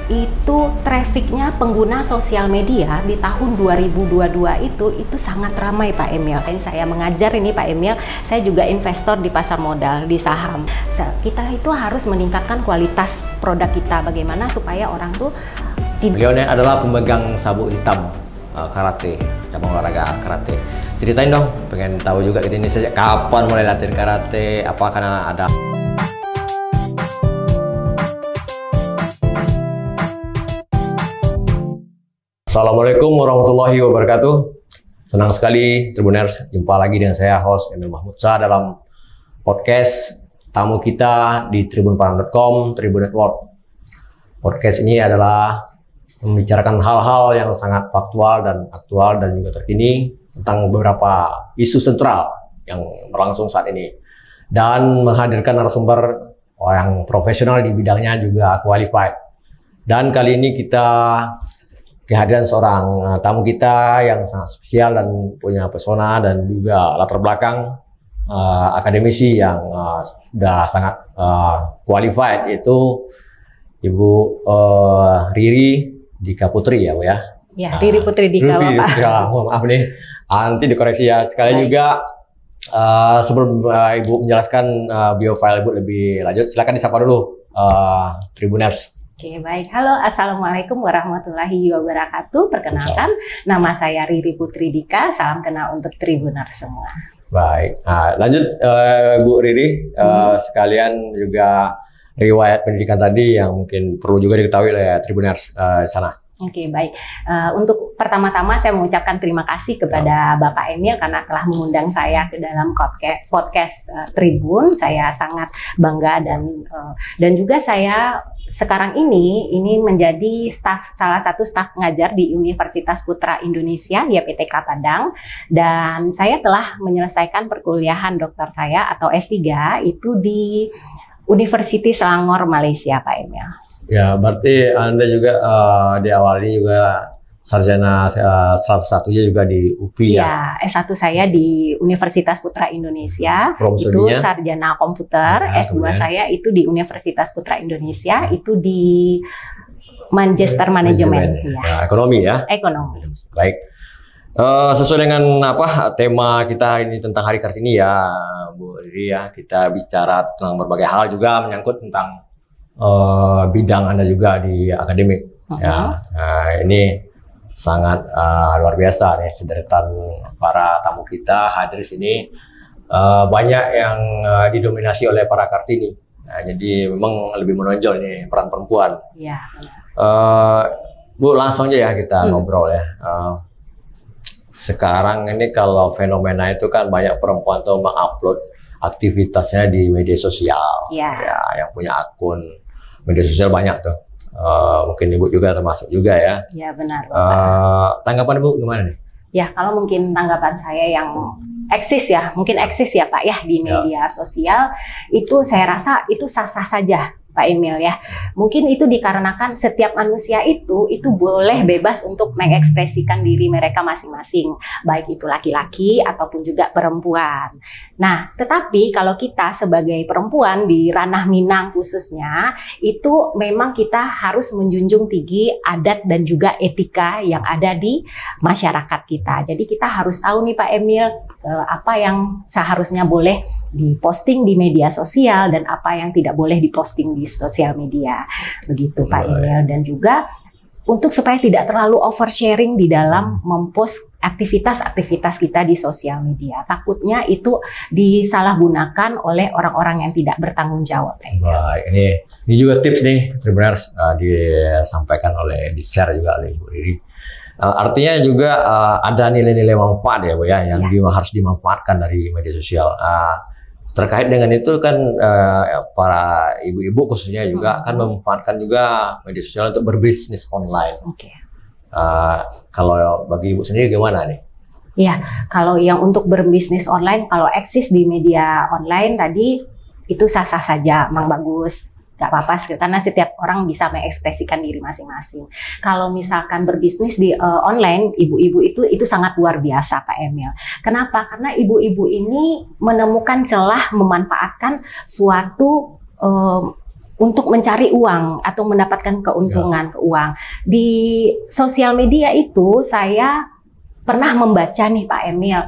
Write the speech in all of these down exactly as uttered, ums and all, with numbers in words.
itu trafficnya pengguna sosial media di tahun dua ribu dua puluh dua itu itu sangat ramai Pak Emil. Saya mengajar ini Pak Emil, saya juga investor di pasar modal, di saham. Kita itu harus meningkatkan kualitas produk kita, bagaimana supaya orang tuh tidak... Beliau ini adalah pemegang sabuk hitam uh, karate, cabang olahraga karate. Ceritain dong, pengen tahu juga ini sejak kapan mulai latihan karate, apa karena ada... Assalamualaikum warahmatullahi wabarakatuh. Senang sekali Tribuners jumpa lagi dengan saya host Emil Mahmud Shah dalam podcast tamu kita di tribun palang dot com, Tribun Network. Podcast ini adalah membicarakan hal-hal yang sangat faktual dan aktual dan juga terkini tentang beberapa isu sentral yang berlangsung saat ini, dan menghadirkan narasumber yang profesional di bidangnya juga qualified. Dan kali ini kita kehadiran seorang uh, tamu kita yang sangat spesial dan punya pesona dan juga latar belakang uh, akademisi yang uh, sudah sangat uh, qualified, yaitu Ibu uh, Riri Dika Putri ya Bu ya? Ya, Riri Putri Dika uh, Riri, Bapak. Ya, mohon maaf nih, nanti dikoreksi ya. Sekali Baik. juga uh, sebelum uh, Ibu menjelaskan uh, biofile Ibu lebih lanjut, silakan disapa dulu uh, Tribuners. Oke, baik. Halo, Assalamualaikum warahmatullahi wabarakatuh. Perkenalkan, nama saya Riri Putri Dika. Salam kenal untuk Tribuner semua. Baik. Nah, lanjut uh, Bu Riri, uh, hmm. sekalian juga riwayat pendidikan tadi yang mungkin perlu juga diketahui oleh Tribuners uh, di sana. Oke, baik. Uh, untuk pertama-tama saya mengucapkan terima kasih kepada ya. Bapak Emil karena telah mengundang saya ke dalam podcast, podcast uh, Tribun. Saya sangat bangga dan uh, dan juga saya sekarang ini ini menjadi staf salah satu staf pengajar di Universitas Putra Indonesia Y P T K Padang, dan saya telah menyelesaikan perkuliahan doktor saya atau S tiga itu di University Selangor Malaysia Pak Emil. Ya, berarti Anda juga uh, di awalnya juga sarjana uh, salah satunya juga di U P ya? Iya, S satu saya di Universitas Putra Indonesia, From itu studinya? sarjana komputer. Nah, S dua kemudian saya itu di Universitas Putra Indonesia, itu di Manchester Management. Management. Ya. Ya, ekonomi ya? Ekonomi. Baik. Uh, sesuai dengan apa tema kita hari ini tentang Hari Kartini ya, Bu Riri ya, kita bicara tentang berbagai hal juga menyangkut tentang uh, bidang Anda juga di akademik. Uh-huh. Ya, nah, ini sangat uh, luar biasa nih, sederetan para tamu kita hadir di sini, uh, banyak yang uh, didominasi oleh para Kartini. Nah, jadi memang lebih menonjol nih peran perempuan. Iya. Uh, Bu, langsung aja ya kita hmm. ngobrol ya. Uh, sekarang ini kalau fenomena itu kan banyak perempuan tuh mengupload aktivitasnya di media sosial. Ya. Ya, yang punya akun media sosial banyak tuh. Uh, mungkin Ibu juga termasuk juga ya. Iya benar. Uh, tanggapan Ibu gimana nih? Ya, kalau mungkin tanggapan saya yang eksis ya, mungkin eksis ya Pak ya di media ya. sosial, itu saya rasa itu sah-sah saja Pak Emil ya. Mungkin itu dikarenakan setiap manusia itu itu boleh bebas untuk mengekspresikan diri mereka masing-masing, baik itu laki-laki ataupun juga perempuan. Nah, tetapi kalau kita sebagai perempuan di ranah Minang khususnya, itu memang kita harus menjunjung tinggi adat dan juga etika yang ada di masyarakat kita. Jadi kita harus tahu nih Pak Emil, apa yang seharusnya boleh diposting di media sosial dan apa yang tidak boleh diposting di sosial media, begitu Pak Emil. Dan juga untuk supaya tidak terlalu oversharing di dalam mempost aktivitas-aktivitas kita di sosial media, takutnya itu disalahgunakan oleh orang-orang yang tidak bertanggung jawab. Baik, ini ini juga tips nih Tribuners, uh, disampaikan oleh di share juga oleh Bu Riri. Uh, artinya juga uh, ada nilai-nilai manfaat ya Bu ya, yang ya. Di, harus dimanfaatkan dari media sosial. Uh, terkait dengan itu kan uh, para ibu-ibu khususnya juga hmm. kan memanfaatkan juga media sosial untuk berbisnis online. Oke. Okay. Uh, kalau bagi Ibu sendiri gimana nih? Ya, kalau yang untuk berbisnis online, kalau eksis di media online tadi itu sah-sah saja, memang bagus. Gak apa-apa, karena setiap orang bisa mengekspresikan diri masing-masing. Kalau misalkan berbisnis di uh, online, ibu-ibu itu itu sangat luar biasa Pak Emil. Kenapa? Karena ibu-ibu ini menemukan celah memanfaatkan suatu uh, untuk mencari uang atau mendapatkan keuntungan ya. Uang. Di sosial media itu saya pernah membaca nih Pak Emil,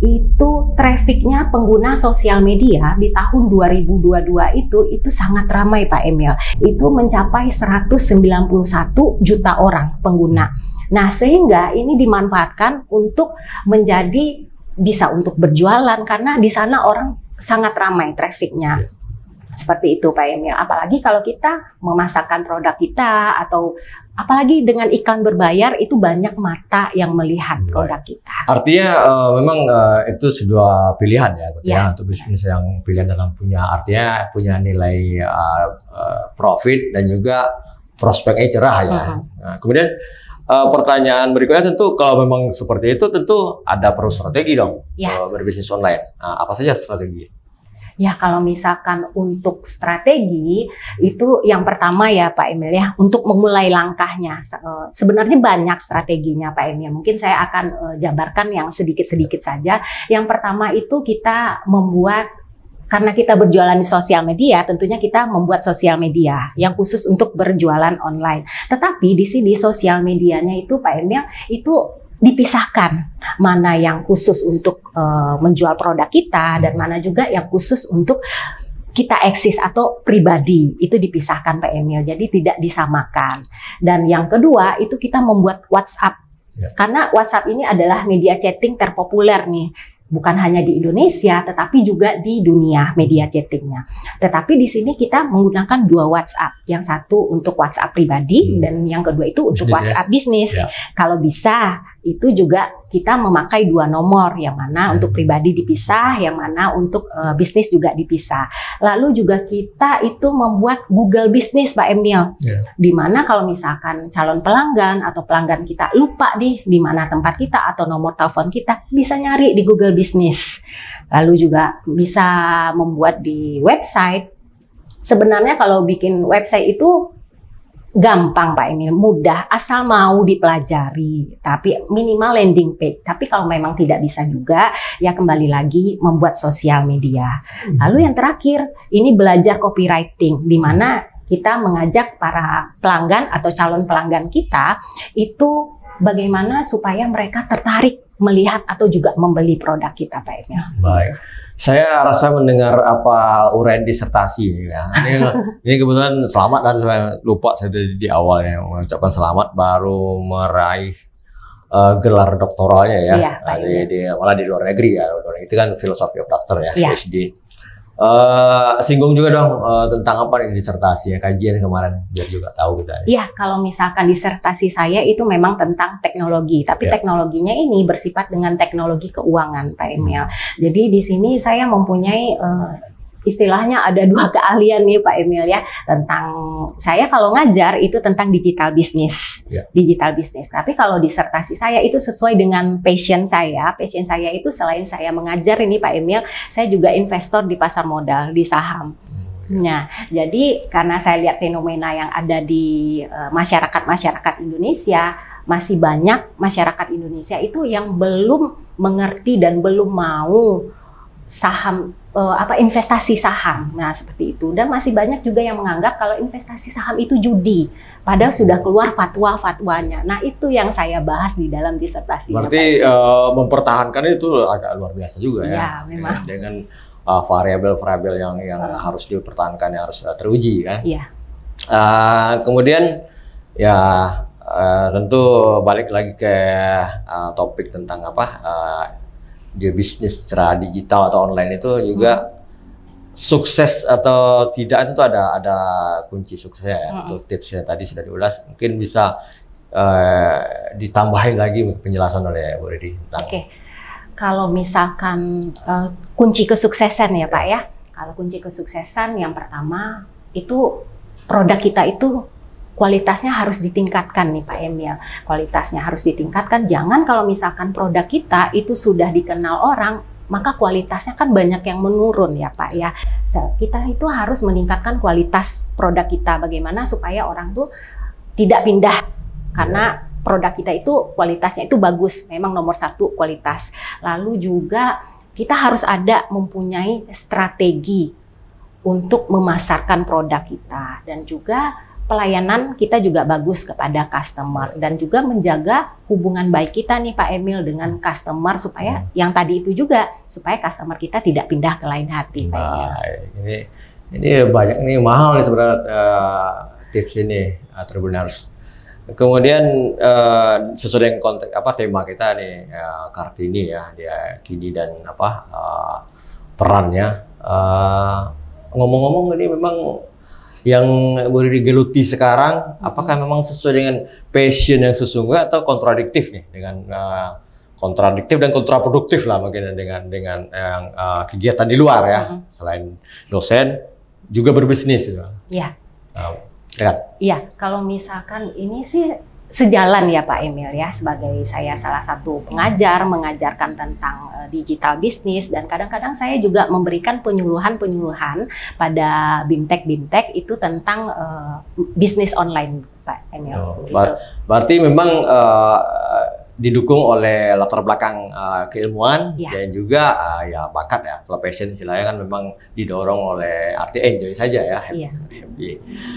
itu trafficnya pengguna sosial media di tahun dua ribu dua puluh dua itu itu sangat ramai Pak Emil. Itu mencapai seratus sembilan puluh satu juta orang pengguna. Nah, sehingga ini dimanfaatkan untuk menjadi bisa untuk berjualan karena di sana orang sangat ramai trafficnya. Seperti itu Pak Emil. Apalagi kalau kita memasarkan produk kita atau apalagi dengan iklan berbayar itu banyak mata yang melihat produk kita. Artinya uh, memang uh, itu sebuah pilihan ya, ya, ya untuk bisnis yang pilihan dalam punya artinya punya nilai uh, uh, profit dan juga prospeknya cerah ya. Uh-huh. Nah, kemudian uh, pertanyaan berikutnya tentu kalau memang seperti itu tentu ada perlu strategi dong ya. uh, berbisnis online. Nah, apa saja strategi? Ya, kalau misalkan untuk strategi itu yang pertama ya Pak Emil ya, untuk memulai langkahnya. Sebenarnya banyak strateginya Pak Emil. Mungkin saya akan jabarkan yang sedikit-sedikit saja. Yang pertama itu kita membuat, karena kita berjualan di sosial media, tentunya kita membuat sosial media yang khusus untuk berjualan online. Tetapi di sini sosial medianya itu Pak Emil itu dipisahkan, mana yang khusus untuk uh, menjual produk kita dan mana juga yang khusus untuk kita eksis atau pribadi, itu dipisahkan Pak Emil, jadi tidak disamakan. Dan yang kedua itu kita membuat WhatsApp, ya. Karena WhatsApp ini adalah media chatting terpopuler nih, bukan hanya di Indonesia, tetapi juga di dunia media chattingnya. Tetapi di sini kita menggunakan dua WhatsApp, yang satu untuk WhatsApp pribadi hmm. dan yang kedua itu untuk bisnis, WhatsApp ya? Bisnis. Ya. Kalau bisa itu juga kita memakai dua nomor, yang mana hmm. untuk pribadi dipisah, yang mana untuk uh, bisnis juga dipisah. Lalu juga kita itu membuat Google Business Pak Emil, yeah. di mana kalau misalkan calon pelanggan atau pelanggan kita lupa nih di mana tempat kita atau nomor telepon kita, bisa nyari di Google Business. Lalu juga bisa membuat di website. Sebenarnya kalau bikin website itu gampang Pak Emil, mudah asal mau dipelajari, tapi minimal landing page. Tapi kalau memang tidak bisa juga, ya kembali lagi membuat sosial media. Lalu yang terakhir, ini belajar copywriting, di mana kita mengajak para pelanggan atau calon pelanggan kita itu bagaimana supaya mereka tertarik melihat atau juga membeli produk kita Pak Emil. Baik. Saya rasa mendengar apa uraian disertasi ya. Ini, ini kebetulan selamat dan saya lupa saya di, di awalnya mengucapkan selamat baru meraih uh, gelar doktoralnya ya. Iya, nah, di, di, malah di luar negeri ya. Itu kan filosofi of doctor ya, iya. P H D. Uh, singgung juga dong uh, tentang apa nih disertasi ya, kajian kemarin biar juga tahu kita. Iya, kalau misalkan disertasi saya itu memang tentang teknologi, tapi ya. Teknologinya ini bersifat dengan teknologi keuangan Pak Emil. Hmm. Jadi di sini saya mempunyai uh, istilahnya ada dua keahlian nih Pak Emil ya, tentang saya kalau ngajar itu tentang digital bisnis, ya. Digital bisnis. Tapi kalau disertasi saya itu sesuai dengan passion saya. Passion saya itu selain saya mengajar ini Pak Emil, saya juga investor di pasar modal, di saham. Nah, jadi karena saya lihat fenomena yang ada di masyarakat-masyarakat uh, Indonesia, masih banyak masyarakat Indonesia itu yang belum mengerti dan belum mau saham uh, apa investasi saham. Nah, seperti itu. Dan masih banyak juga yang menganggap kalau investasi saham itu judi. Padahal sudah keluar fatwa-fatwanya. Nah, itu yang saya bahas di dalam disertasi. Berarti uh, mempertahankan itu agak luar biasa juga ya. Ya, memang. Dengan, dengan uh, variabel-variabel yang yang uh. harus dipertahankan, yang harus uh, teruji kan. Iya. Uh, kemudian ya uh, tentu balik lagi ke uh, topik tentang apa? Uh, dia bisnis secara digital atau online itu juga hmm. sukses atau tidak itu tuh ada ada kunci suksesnya ya. Hmm. Untuk tipsnya tadi sudah diulas, mungkin bisa uh, ditambahin lagi penjelasan oleh Bu Redi tentang. Oke, kalau misalkan uh, kunci kesuksesan ya Pak ya, kalau kunci kesuksesan yang pertama itu produk kita itu kualitasnya harus ditingkatkan nih Pak Emil. Kualitasnya harus ditingkatkan. Jangan kalau misalkan produk kita itu sudah dikenal orang, maka kualitasnya kan banyak yang menurun ya Pak ya. Kita itu harus meningkatkan kualitas produk kita. Bagaimana supaya orang tuh tidak pindah. Karena produk kita itu kualitasnya itu bagus. Memang nomor satu kualitas. Lalu juga kita harus ada mempunyai strategi untuk memasarkan produk kita, dan juga pelayanan kita juga bagus kepada customer, dan juga menjaga hubungan baik kita nih Pak Emil dengan customer, supaya hmm. yang tadi itu juga supaya customer kita tidak pindah ke lain hati. Pak Emil. Ini ini banyak nih, mahal nih sebenarnya uh, tips ini uh, Tribuners. Kemudian uh, sesuai dengan konteks apa tema kita nih, uh, Kartini ya, dia kini dan apa uh, perannya. Uh, Ngomong-ngomong, ini memang yang digeluti sekarang, hmm. apakah memang sesuai dengan passion yang sesungguhnya atau kontradiktif nih dengan uh, kontradiktif dan kontraproduktif lah mungkin dengan dengan yang uh, kegiatan di luar ya, hmm. selain dosen juga berbisnis. Iya. Uh, kan? Iya, kalau misalkan ini sih sejalan ya Pak Emil ya, sebagai saya salah satu pengajar mengajarkan tentang uh, digital bisnis, dan kadang-kadang saya juga memberikan penyuluhan-penyuluhan pada bimtek-bimtek itu tentang uh, bisnis online Pak Emil. Oh, gitu. ber berarti memang uh, didukung oleh latar belakang uh, keilmuan ya. Dan juga uh, ya bakat ya, kalau passion istilahnya kan memang didorong oleh arti enjoy saja ya, happy. Ya. happy.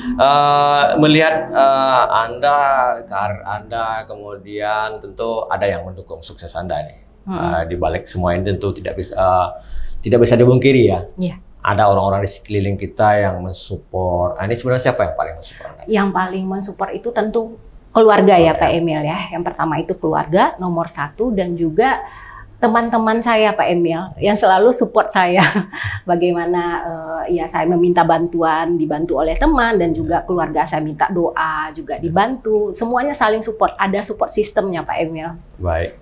Uh, melihat uh, Anda, karir Anda, kemudian tentu ada yang mendukung sukses Anda nih. Hmm. Uh, di balik semua ini tentu tidak bisa uh, tidak bisa dibungkiri ya. Ya. Ada orang-orang di sekeliling kita yang mensupport. Nah, ini sebenarnya siapa yang paling mensupport Anda? Yang paling mensupport itu tentu keluarga ya Pak Emil ya. Yang pertama itu keluarga nomor satu, dan juga teman-teman saya Pak Emil yang selalu support saya. Bagaimana uh, ya saya meminta bantuan, dibantu oleh teman, dan juga keluarga saya minta doa juga dibantu. Semuanya saling support. Ada support sistemnya Pak Emil. Baik.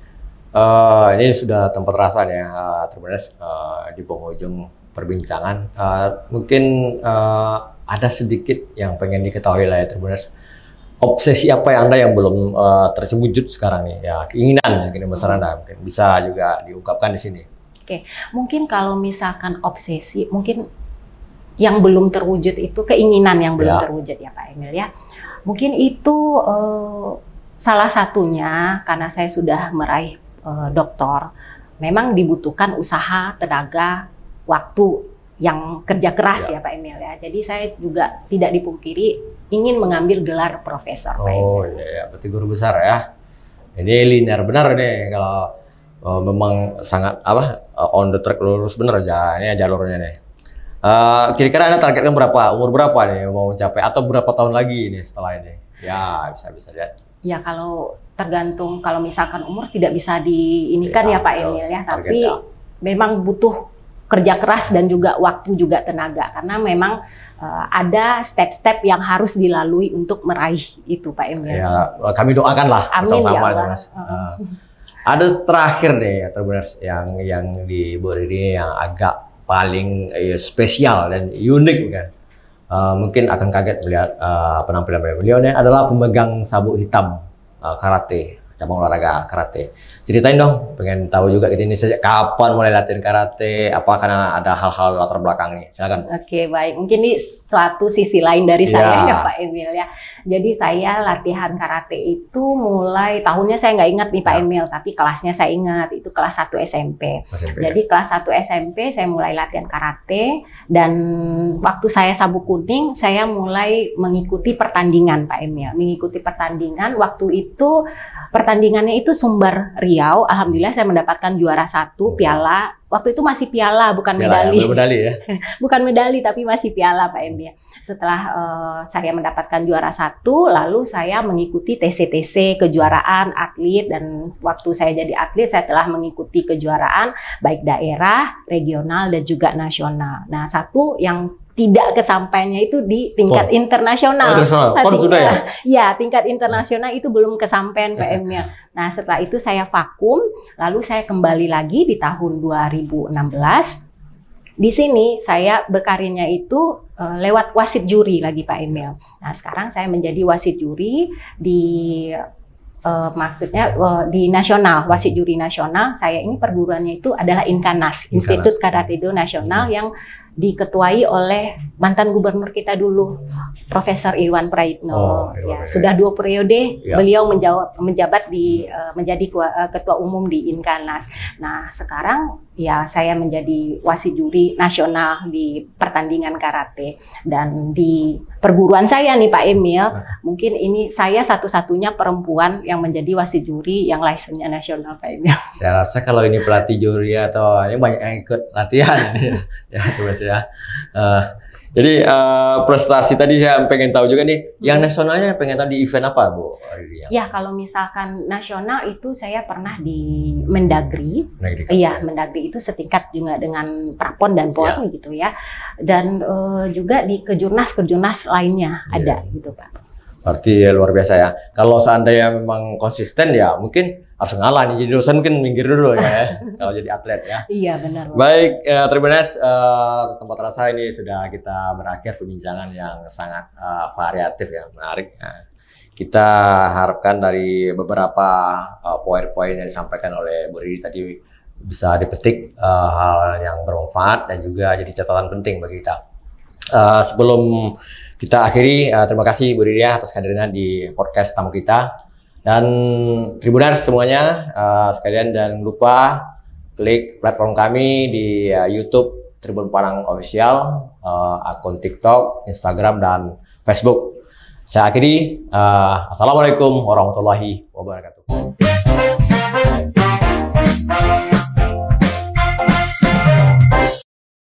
Uh, ini sudah tempat rasa ya, uh, Tribuners, uh, di penghujung perbincangan. Uh, mungkin uh, ada sedikit yang pengen diketahui lah ya Tribuners. Obsesi apa yang Anda yang belum uh, terwujud sekarang nih? Ya, keinginan mungkin besar Anda mungkin bisa juga diungkapkan di sini. Oke, mungkin kalau misalkan obsesi, mungkin yang belum terwujud itu keinginan yang belum ya. terwujud ya Pak Emil ya. Mungkin itu uh, salah satunya karena saya sudah meraih uh, doktor. Memang dibutuhkan usaha, tenaga, waktu yang kerja keras ya, ya Pak Emil ya. Jadi saya juga tidak dipungkiri ingin mengambil gelar profesor. Oh iya, ya, berarti guru besar ya. Ini linear benar nih kalau uh, memang sangat apa uh, on the track, lurus benar jalannya, jalurnya nih. Uh, kira-kira Anda targetkan berapa? Umur berapa nih mau mencapai, atau berapa tahun lagi nih setelah ini? Ya bisa bisa lihat. Ya kalau tergantung, kalau misalkan umur tidak bisa diinikan ya, ya Pak Emil ya, tapi target, ya. Memang butuh kerja keras dan juga waktu juga tenaga, karena memang uh, ada step-step yang harus dilalui untuk meraih itu Pak Emil. Ya, kami doakanlah bersama-sama ya Mas. Uh, uh. Ada terakhir nih ya Tribuners, yang yang di Bu Riri yang agak paling ya, spesial dan unik kan. Uh, mungkin akan kaget melihat uh, penampilan beliau ini adalah pemegang sabuk hitam uh, karate, cabang olahraga karate. Ceritain dong, pengen tahu juga gitu ini sejak kapan mulai latihan karate, apa karena ada hal-hal latar belakang nih, silakan. Oke, baik, mungkin ini suatu sisi lain dari ya. saya ya Pak Emil ya. Jadi saya latihan karate itu mulai tahunnya saya nggak ingat nih Pak Emil, tapi kelasnya saya ingat, itu kelas satu S M P. S M P. Jadi kelas satu S M P saya mulai latihan karate, dan waktu saya sabuk kuning saya mulai mengikuti pertandingan Pak Emil, mengikuti pertandingan. Waktu itu pertandingannya itu Sumber Riau, alhamdulillah saya mendapatkan juara satu, piala. Waktu itu masih piala, bukan piala, medali. Ya, medali ya. Bukan medali, tapi masih piala Pak Emil. Setelah uh, saya mendapatkan juara satu, lalu saya mengikuti T C T C, kejuaraan atlet, dan waktu saya jadi atlet saya telah mengikuti kejuaraan baik daerah, regional, dan juga nasional. Nah, satu yang tidak kesampaiannya itu di tingkat Pon. internasional. Oh, Pon sudah ya? Ya, tingkat internasional itu belum kesampaian Pak Emil. Nah, setelah itu saya vakum, lalu saya kembali lagi di tahun dua ribu enam belas. Di sini saya berkarirnya itu uh, lewat wasit juri lagi Pak Emil. Nah, sekarang saya menjadi wasit juri di Uh, maksudnya uh, di nasional, wasit juri nasional. Saya ini perguruannya itu adalah Inkanas, Institut Karate Do Nasional, yang diketuai oleh mantan gubernur kita dulu, Profesor Irwan Praitno. Oh, ya, Irwan. sudah dua periode Ya. beliau menjawab, menjabat di uh, menjadi kua- uh, ketua umum di Inkanas. Nah, sekarang ya saya menjadi wasit juri nasional di pertandingan karate, dan di perguruan saya nih Pak Emil, mungkin ini saya satu-satunya perempuan yang menjadi wasit juri yang lisensinya nasional Pak Emil. Saya rasa kalau ini pelatih juri atau ini banyak yang ikut latihan ya coba saya. Uh, jadi uh, prestasi tadi saya pengen tahu juga nih, yang nasionalnya pengen tahu di event apa Bu? Ya kalau misalkan nasional itu saya pernah di Mendagri, Negeri, iya Mendagri itu setingkat juga dengan Prapon dan Pon Ya. gitu ya, dan uh, juga di kejurnas-kejurnas lainnya Ya. ada gitu Pak. Berarti ya, luar biasa ya. Kalau seandainya memang konsisten ya mungkin harus ngalah nih. Jadi dosen mungkin minggir dulu ya. Kalau jadi atlet ya. Iya benar. Baik, eh, Tribuners, eh, tempat rasa ini sudah kita berakhir perbincangan yang sangat eh, variatif ya, menarik. Nah, kita harapkan dari beberapa eh, poin-poin yang disampaikan oleh Bu Riri tadi bisa dipetik eh, hal yang bermanfaat dan juga jadi catatan penting bagi kita. Eh, sebelum kita akhiri, uh, terima kasih Bu Riri atas kehadirannya di podcast tamu kita. Dan Tribuners semuanya uh, sekalian, jangan lupa klik platform kami di uh, YouTube Tribun Padang Official, uh, akun TikTok, Instagram, dan Facebook. Saya akhiri, uh, Assalamualaikum warahmatullahi wabarakatuh.